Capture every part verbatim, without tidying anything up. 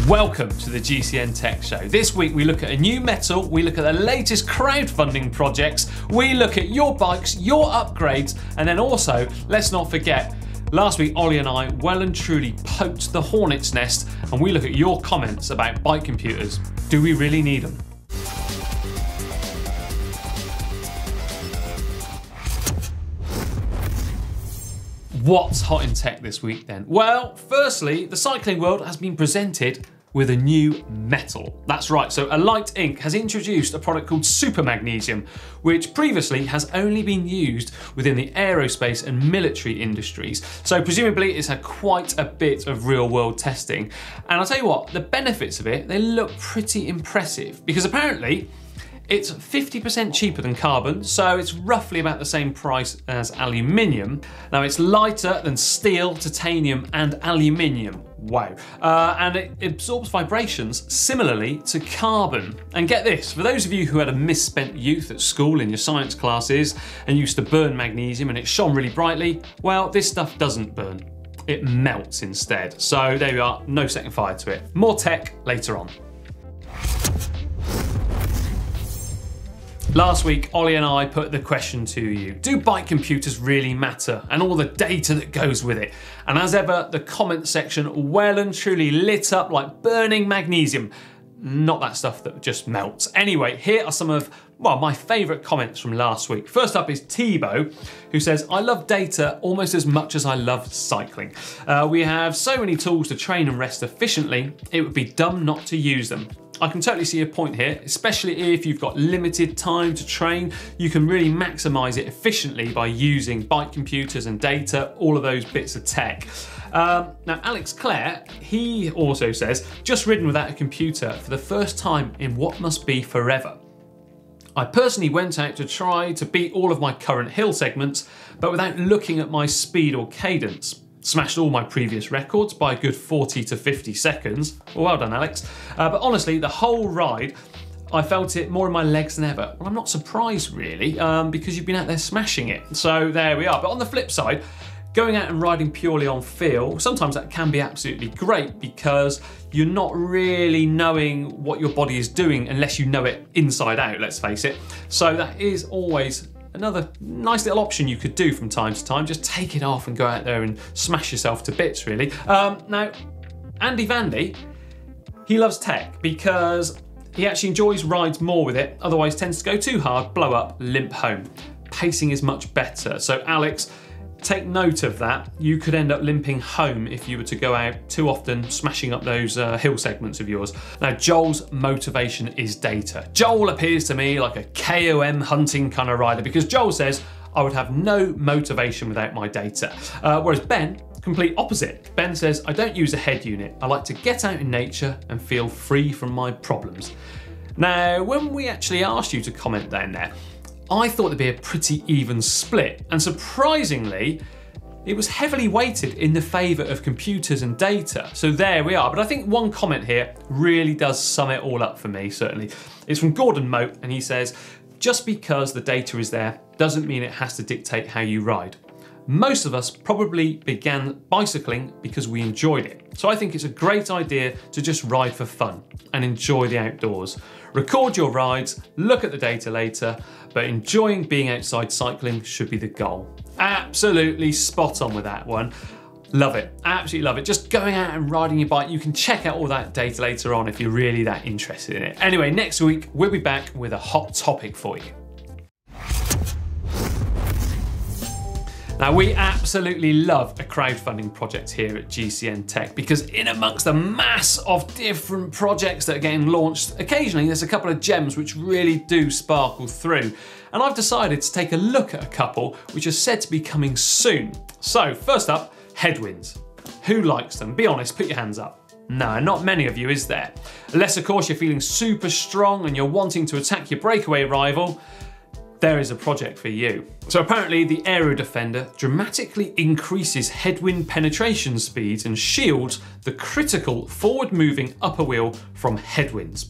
Welcome to the G C N Tech Show. This week we look at a new metal, we look at the latest crowdfunding projects, we look at your bikes, your upgrades, and then also, let's not forget, last week Ollie and I well and truly poked the hornet's nest and we look at your comments about bike computers. Do we really need them? What's hot in tech this week then? Well, firstly, the cycling world has been presented with a new metal. That's right, so Allite Incorporated has introduced a product called Super Magnesium, which previously has only been used within the aerospace and military industries. So presumably it's had quite a bit of real world testing. And I'll tell you what, the benefits of it, they look pretty impressive because apparently it's fifty percent cheaper than carbon, so it's roughly about the same price as aluminium. Now it's lighter than steel, titanium, and aluminium. Wow. Uh, and it absorbs vibrations similarly to carbon. And get this, for those of you who had a misspent youth at school in your science classes and used to burn magnesium and it shone really brightly, well, this stuff doesn't burn. It melts instead. So there we are, no setting fire to it. More tech later on. Last week, Ollie and I put the question to you, do bike computers really matter and all the data that goes with it? And as ever, the comment section well and truly lit up like burning magnesium. Not that stuff that just melts. Anyway, here are some of, well, my favourite comments from last week. First up is Thibaut, who says, I love data almost as much as I love cycling. Uh, we have so many tools to train and rest efficiently, it would be dumb not to use them. I can totally see a point here, especially if you've got limited time to train. You can really maximise it efficiently by using bike computers and data, all of those bits of tech. Um, now, Alex Clare, he also says, just ridden without a computer for the first time in what must be forever. I personally went out to try to beat all of my current hill segments, but without looking at my speed or cadence. Smashed all my previous records by a good forty to fifty seconds. Well, well done, Alex. Uh, but honestly, the whole ride, I felt it more in my legs than ever. Well, I'm not surprised really, um, because you've been out there smashing it. So there we are. But on the flip side, going out and riding purely on feel, sometimes that can be absolutely great because you're not really knowing what your body is doing unless you know it inside out, let's face it. So that is always another nice little option you could do from time to time. Just take it off and go out there and smash yourself to bits, really. Um, now, Andy Vandy, he loves tech because he actually enjoys rides more with it, otherwise tends to go too hard, blow up, limp home. Pacing is much better. So Alex, take note of that. You could end up limping home if you were to go out too often, smashing up those uh, hill segments of yours. Now, Joel's motivation is data. Joel appears to me like a K O M hunting kind of rider because Joel says, I would have no motivation without my data. Uh, whereas Ben, complete opposite. Ben says, I don't use a head unit. I like to get out in nature and feel free from my problems. Now, when we actually asked you to comment down there, I thought there'd be a pretty even split, and surprisingly, it was heavily weighted in the favour of computers and data. So there we are. But I think one comment here really does sum it all up for me, certainly. It's from Gordon Moat, and he says, just because the data is there doesn't mean it has to dictate how you ride. Most of us probably began bicycling because we enjoyed it. So I think it's a great idea to just ride for fun and enjoy the outdoors. Record your rides, look at the data later, but enjoying being outside cycling should be the goal. Absolutely spot on with that one. Love it, absolutely love it. Just going out and riding your bike, you can check out all that data later on if you're really that interested in it. Anyway, next week, we'll be back with a hot topic for you. Now, we absolutely love a crowdfunding project here at G C N Tech because in amongst the mass of different projects that are getting launched, occasionally there's a couple of gems which really do sparkle through. And I've decided to take a look at a couple which are said to be coming soon. So first up, headwinds. Who likes them? Be honest, put your hands up. No, not many of you, is there? Unless of course you're feeling super strong and you're wanting to attack your breakaway rival, there is a project for you. So apparently the AeroDefender dramatically increases headwind penetration speeds and shields the critical forward-moving upper wheel from headwinds.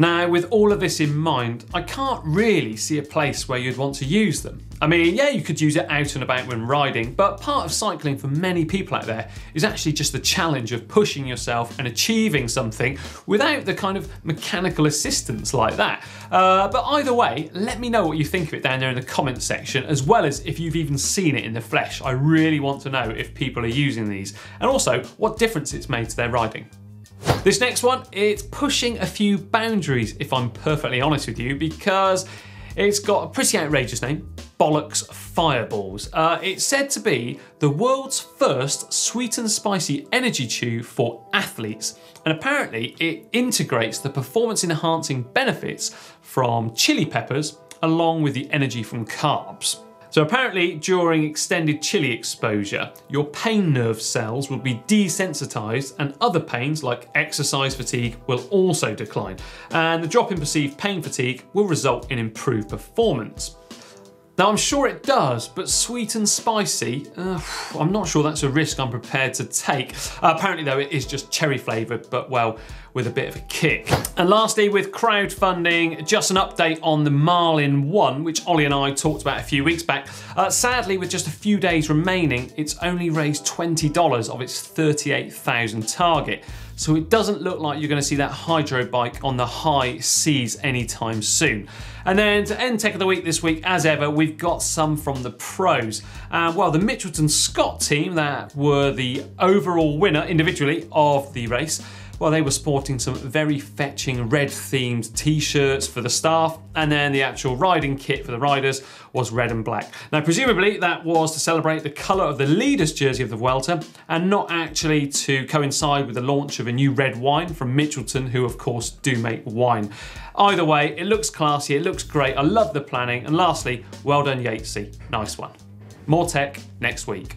Now, with all of this in mind, I can't really see a place where you'd want to use them. I mean, yeah, you could use it out and about when riding, but part of cycling for many people out there is actually just the challenge of pushing yourself and achieving something without the kind of mechanical assistance like that. Uh, but either way, let me know what you think of it down there in the comments section, as well as if you've even seen it in the flesh. I really want to know if people are using these, and also what difference it's made to their riding. This next one, it's pushing a few boundaries, if I'm perfectly honest with you, because it's got a pretty outrageous name, Bollocks Fireballs. Uh, it's said to be the world's first sweet and spicy energy chew for athletes, and apparently it integrates the performance enhancing benefits from chili peppers along with the energy from carbs. So apparently during extended chili exposure, your pain nerve cells will be desensitized and other pains like exercise fatigue will also decline. And the drop in perceived pain fatigue will result in improved performance. Now I'm sure it does, but sweet and spicy, uh, I'm not sure that's a risk I'm prepared to take. Uh, apparently though, it is just cherry flavoured, but well, with a bit of a kick. And lastly, with crowdfunding, just an update on the Marlin one, which Ollie and I talked about a few weeks back. Uh, sadly, with just a few days remaining, it's only raised twenty dollars of its thirty-eight thousand target. So it doesn't look like you're going to see that hydro bike on the high seas anytime soon. And then to end Tech of the Week this week, as ever, we've got some from the pros. Uh, well, the Mitchelton Scott team that were the overall winner individually of the race, well, they were sporting some very fetching red-themed t-shirts for the staff, and then the actual riding kit for the riders was red and black. Now, presumably that was to celebrate the colour of the leader's jersey of the Vuelta, and not actually to coincide with the launch of a new red wine from Mitchelton, who of course do make wine. Either way, it looks classy, it looks great, I love the planning, and lastly, well done Yatesy, nice one. More tech next week.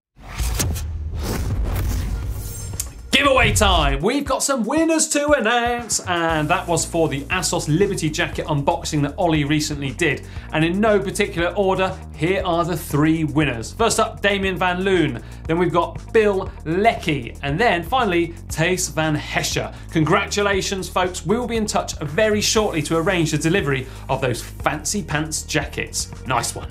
Giveaway time! We've got some winners to announce, and that was for the ASOS Liberty jacket unboxing that Ollie recently did. And in no particular order, here are the three winners. First up, Damien van Loon. Then we've got Bill Leckie. And then finally, Thijs van Hesche. Congratulations, folks. We will be in touch very shortly to arrange the delivery of those fancy pants jackets. Nice one.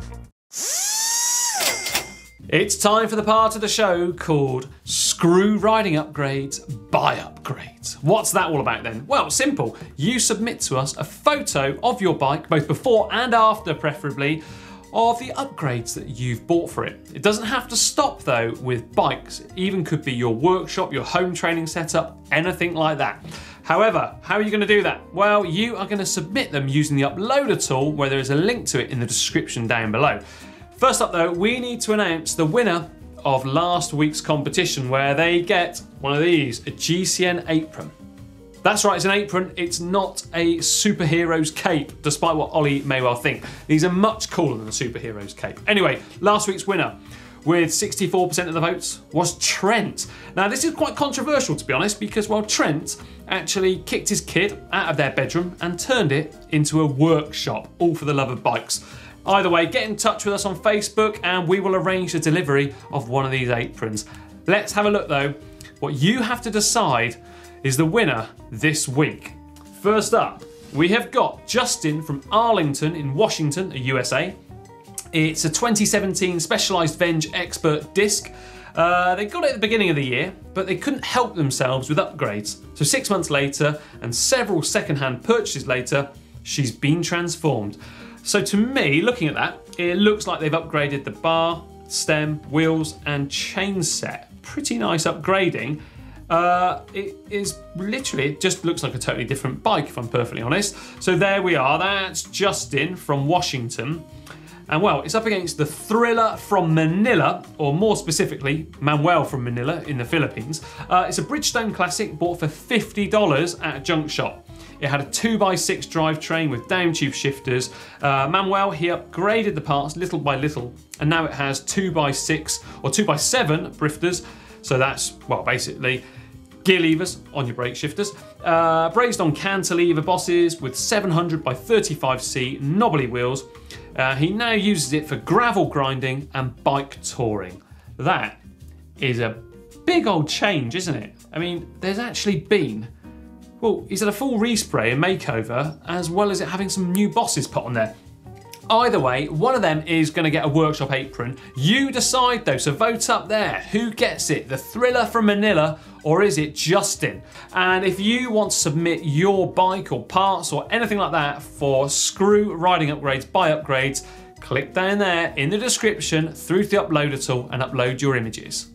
It's time for the part of the show called Screw Riding Upgrades, Buy Upgrades. What's that all about then? Well, simple. You submit to us a photo of your bike, both before and after preferably, of the upgrades that you've bought for it. It doesn't have to stop though with bikes. It even could be your workshop, your home training setup, anything like that. However, how are you going to do that? Well, you are going to submit them using the uploader tool, where there is a link to it in the description down below. First up though, we need to announce the winner of last week's competition, where they get one of these, a G C N apron. That's right, it's an apron, it's not a superhero's cape, despite what Ollie may well think. These are much cooler than a superhero's cape. Anyway, last week's winner, with sixty-four percent of the votes, was Trent. Now this is quite controversial to be honest, because well, Trent actually kicked his kid out of their bedroom and turned it into a workshop, all for the love of bikes. Either way, get in touch with us on Facebook and we will arrange the delivery of one of these aprons. Let's have a look though. What you have to decide is the winner this week. First up, we have got Justin from Arlington in Washington, U S A. It's a twenty seventeen Specialized Venge Expert disc. Uh, they got it at the beginning of the year, but they couldn't help themselves with upgrades. So six months later and several second-hand purchases later, she's been transformed. So to me, looking at that, it looks like they've upgraded the bar, stem, wheels, and chain set. Pretty nice upgrading. Uh, it is literally, it just looks like a totally different bike, if I'm perfectly honest. So there we are, that's Justin from Washington. And well, it's up against the Thriller from Manila, or more specifically, Manuel from Manila in the Philippines. Uh, it's a Bridgestone Classic bought for fifty dollars at a junk shop. It had a two by six drivetrain with down tube shifters. Uh, Manuel, he upgraded the parts little by little, and now it has two by six or two by seven brifters. So that's, well, basically gear levers on your brake shifters. Uh, brazed on cantilever bosses with seven hundred by thirty-five C knobbly wheels. Uh, he now uses it for gravel grinding and bike touring. That is a big old change, isn't it? I mean, there's actually been well, he's had a full respray and makeover, as well as it having some new bosses put on there. Either way, one of them is going to get a workshop apron. You decide though, so vote up there. Who gets it? The Thriller from Manila, or is it Justin? And if you want to submit your bike or parts or anything like that for screw riding upgrades, buy upgrades, click down there in the description through to the uploader tool and upload your images.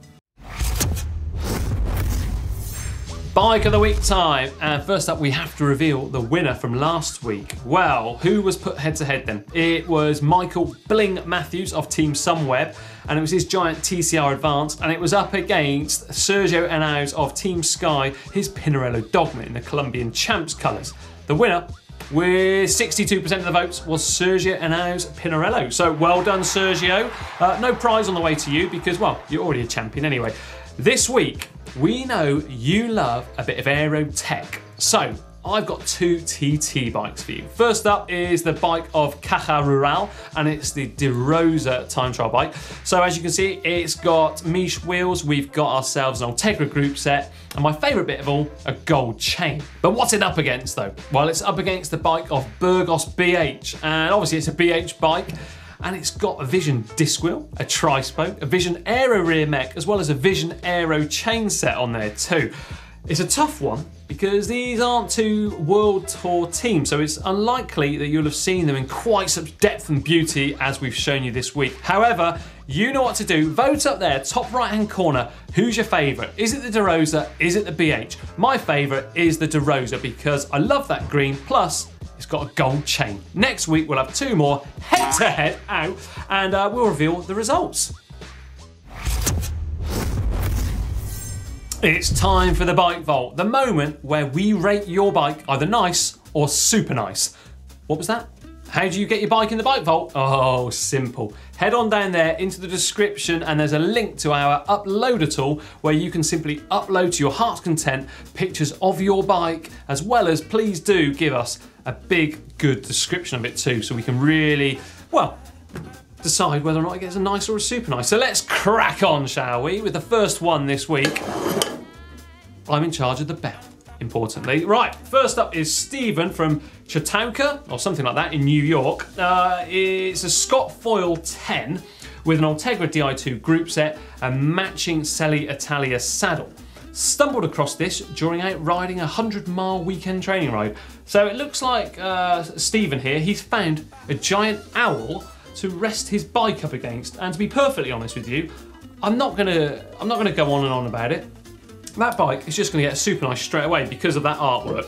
Bike of the week time, and first up we have to reveal the winner from last week. Well, who was put head to head then? It was Michael Bling Matthews of Team Sunweb, and it was his giant T C R Advanced, and it was up against Sergio Henao of Team Sky, his Pinarello Dogma in the Colombian Champs colours. The winner, with sixty-two percent of the votes, was Sergio Henao's Pinarello. So well done, Sergio. Uh, no prize on the way to you because, well, you're already a champion anyway. This week, we know you love a bit of aero tech. So I've got two T T bikes for you. First up is the bike of Caja Rural, and it's the De Rosa time trial bike. So as you can see, it's got Miche wheels, we've got ourselves an Ultegra group set, and my favourite bit of all, a gold chain. But what's it up against though? Well, it's up against the bike of Burgos B H, and obviously it's a B H bike, and it's got a Vision disc wheel, a tri-spoke, a Vision Aero rear mech, as well as a Vision Aero chain set on there too. It's a tough one because these aren't two World Tour teams, so it's unlikely that you'll have seen them in quite such depth and beauty as we've shown you this week. However, you know what to do. Vote up there, top right-hand corner. Who's your favourite? Is it the De Rosa? Is it the B H? My favourite is the De Rosa because I love that green, plus it's got a gold chain. Next week, we'll have two more head-to-head out, and uh, we'll reveal the results. It's time for the Bike Vault, the moment where we rate your bike either nice or super nice. What was that? How do you get your bike in the Bike Vault? Oh, simple. Head on down there into the description and there's a link to our uploader tool where you can simply upload to your heart's content pictures of your bike, as well as please do give us a big, good description of it too, so we can really, well, decide whether or not it gets a nice or a super nice. So let's crack on, shall we, with the first one this week. I'm in charge of the bell, importantly. Right, first up is Stephen from Chautauqua, or something like that, in New York. Uh, it's a Scott Foil ten with an Ultegra D I two group set and matching Selly Italia saddle. Stumbled across this during out riding a hundred mile weekend training ride. So it looks like uh, Stephen here, he's found a giant owl to rest his bike up against. And to be perfectly honest with you, I'm not gonna, I'm not gonna go on and on about it. That bike is just gonna get super nice straight away because of that artwork.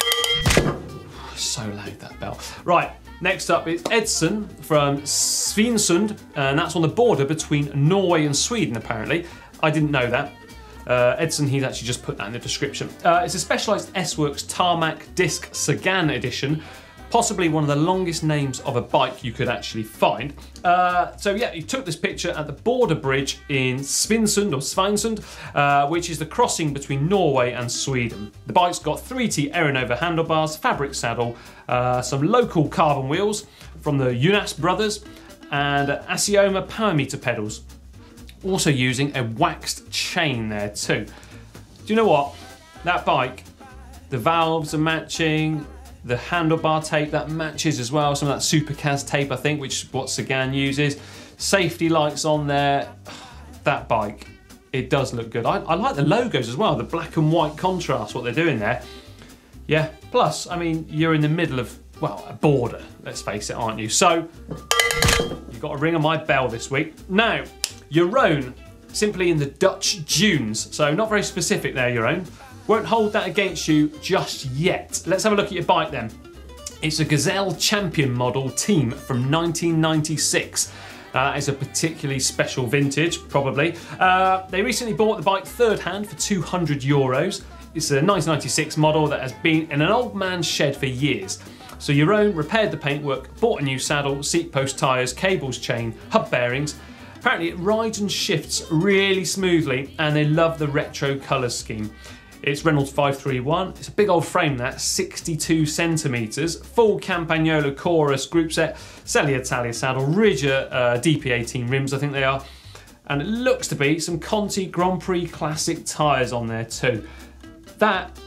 So loud, that bell. Right, next up is Edson from Svinesund, and that's on the border between Norway and Sweden, apparently. I didn't know that. Uh, Edson, he's actually just put that in the description. Uh, it's a Specialized S-Works Tarmac Disc Sagan edition, possibly one of the longest names of a bike you could actually find. Uh, so yeah, he took this picture at the border bridge in Svinesund, or Svinesund, uh, which is the crossing between Norway and Sweden. The bike's got three T Aeronova handlebars, fabric saddle, uh, some local carbon wheels from the Jonas brothers, and Asioma power meter pedals. Also using a waxed chain there too. Do you know what? That bike, the valves are matching, the handlebar tape, that matches as well. Some of that Super Cas tape, I think, which is what Sagan uses. Safety lights on there. That bike, it does look good. I, I like the logos as well, the black and white contrast, what they're doing there. Yeah, plus, I mean, you're in the middle of, well, a border, let's face it, aren't you? So, you've got a ring on my bell this week. Now, Jeroen, simply in the Dutch dunes. So not very specific there, Jeroen. Won't hold that against you just yet. Let's have a look at your bike then. It's a Gazelle Champion model team from nineteen ninety-six. Uh, it's a particularly special vintage, probably. Uh, they recently bought the bike third hand for two hundred euros. It's a nineteen ninety-six model that has been in an old man's shed for years. So Jeroen repaired the paintwork, bought a new saddle, seat post tyres, cables, chain, hub bearings. Apparently it rides and shifts really smoothly, and they love the retro colour scheme. It's Reynolds five three one, it's a big old frame that, sixty-two centimetres, full Campagnolo chorus group set, Selly Italia saddle, Ridger uh, D P eighteen rims I think they are, and it looks to be some Conti Grand Prix Classic tyres on there too. That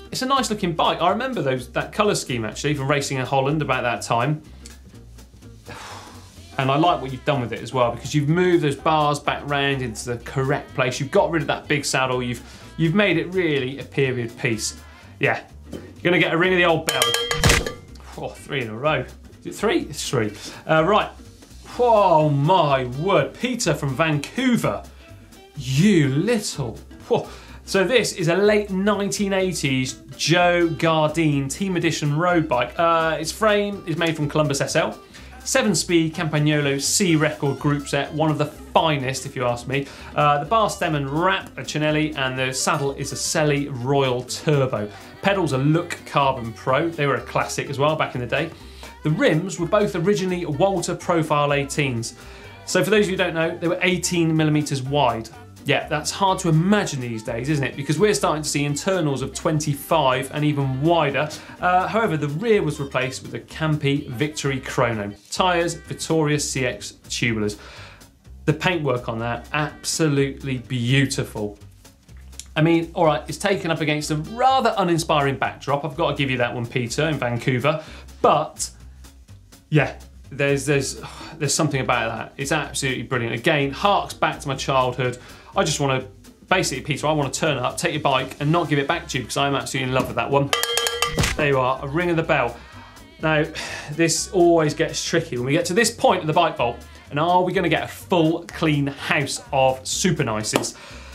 it's a nice looking bike. I remember those that colour scheme actually from racing in Holland about that time. And I like what you've done with it as well, because you've moved those bars back round into the correct place. You've got rid of that big saddle. You've you've made it really a period piece. Yeah, you're gonna get a ring of the old bell. Oh, three in a row. Is it three? It's three. Uh, right. Oh my word, Peter from Vancouver. You little. Whoa. So this is a late nineteen eighties Joe Gardine Team Edition road bike. Uh, its frame is made from Columbus S L. Seven-speed Campagnolo C record group set, one of the finest if you ask me. Uh, the bar stem and wrap are Cinelli, and the saddle is a Selly Royal Turbo. Pedals are Look Carbon Pro, they were a classic as well back in the day. The rims were both originally Walter Profile eighteens. So for those of you who don't know, they were eighteen millimeters wide. Yeah, that's hard to imagine these days, isn't it? Because we're starting to see internals of twenty-five and even wider. Uh, however, the rear was replaced with the Campy Victory Chrono. Tyres, Vittoria C X tubulars. The paintwork on that, absolutely beautiful. I mean, all right, it's taken up against a rather uninspiring backdrop. I've got to give you that one, Peter, in Vancouver. But, yeah, there's, there's, there's something about that. It's absolutely brilliant. Again, harks back to my childhood. I just want to, basically, Peter, I want to turn up, take your bike and not give it back to you because I'm absolutely in love with that one. There you are, a ring of the bell. Now, this always gets tricky when we get to this point of the bike vault, and are we going to get a full, clean house of super nices?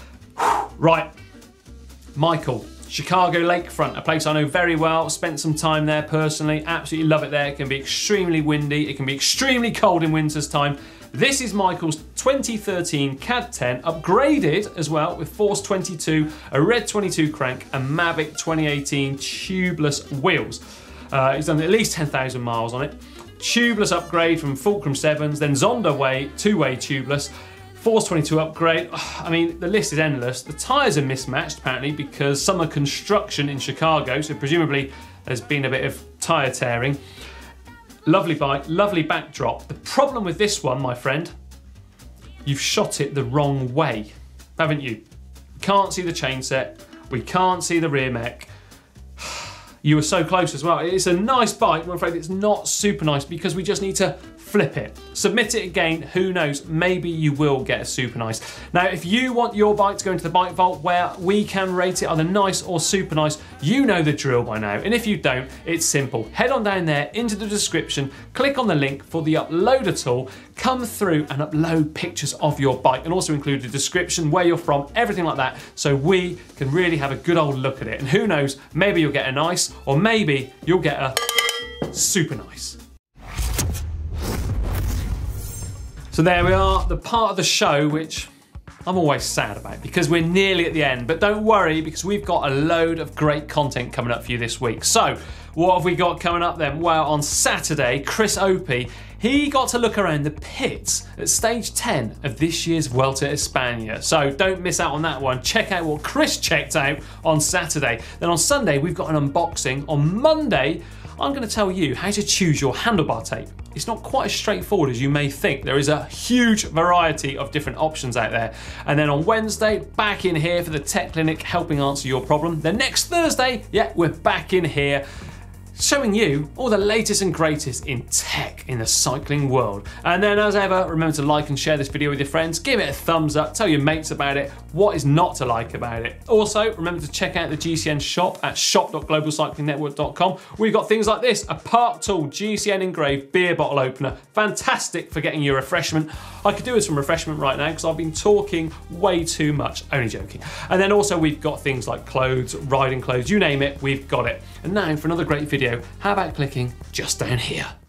Right, Michael, Chicago Lakefront, a place I know very well, spent some time there personally, absolutely love it there. It can be extremely windy, it can be extremely cold in winter's time. This is Michael's twenty thirteen C A D ten, upgraded as well with Force twenty-two, a Red twenty-two crank, and Mavic twenty eighteen tubeless wheels. Uh, he's done at least ten thousand miles on it. Tubeless upgrade from Fulcrum sevens, then Zonda way, two-way tubeless. Force twenty-two upgrade. I mean, the list is endless. The tyres are mismatched apparently because summer construction in Chicago, so presumably there's been a bit of tyre tearing. Lovely bike, lovely backdrop. The problem with this one, my friend, you've shot it the wrong way, haven't you? We can't see the chain set, we can't see the rear mech. You were so close as well. It's a nice bike, I'm afraid it's not super nice because we just need to flip it. Submit it again, who knows, maybe you will get a super nice. Now, if you want your bike to go into the bike vault where we can rate it either nice or super nice, you know the drill by now. And if you don't, it's simple. Head on down there into the description, click on the link for the uploader tool, come through and upload pictures of your bike and also include a description, where you're from, everything like that, so we can really have a good old look at it. And who knows, maybe you'll get a nice, or maybe you'll get a super nice. So there we are, the part of the show which I'm always sad about because we're nearly at the end, but don't worry because we've got a load of great content coming up for you this week. So what have we got coming up then? Well, on Saturday, Chris Opie, he got to look around the pits at stage ten of this year's Vuelta a España. So don't miss out on that one. Check out what Chris checked out on Saturday. Then on Sunday, we've got an unboxing. On Monday, I'm going to tell you how to choose your handlebar tape. It's not quite as straightforward as you may think. There is a huge variety of different options out there. And then on Wednesday, back in here for the Tech Clinic, helping answer your problem. Then next Thursday, yeah, we're back in here showing you all the latest and greatest in tech in the cycling world. And then as ever, remember to like and share this video with your friends, give it a thumbs up, tell your mates about it, what is not to like about it. Also, remember to check out the G C N shop at shop dot global cycling network dot com. We've got things like this, a Park Tool G C N engraved beer bottle opener, fantastic for getting your refreshment. I could do with some refreshment right now because I've been talking way too much, only joking. And then also we've got things like clothes, riding clothes, you name it, we've got it. And now for another great video, how about clicking just down here?